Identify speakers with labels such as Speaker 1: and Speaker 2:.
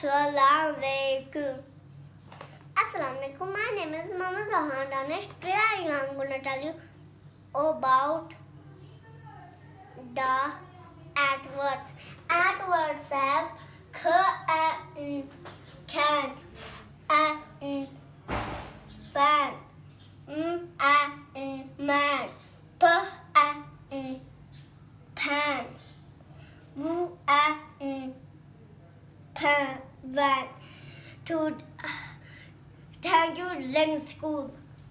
Speaker 1: Assalamualaikum. Assalamualaikum. My name is Mama Zahan Danish. Today I am going to tell you about the ANTwords. ANTwords have k, a, can, a, fan, a, man, p, a, pan, v, a, pan, van. Thank you, Lens School.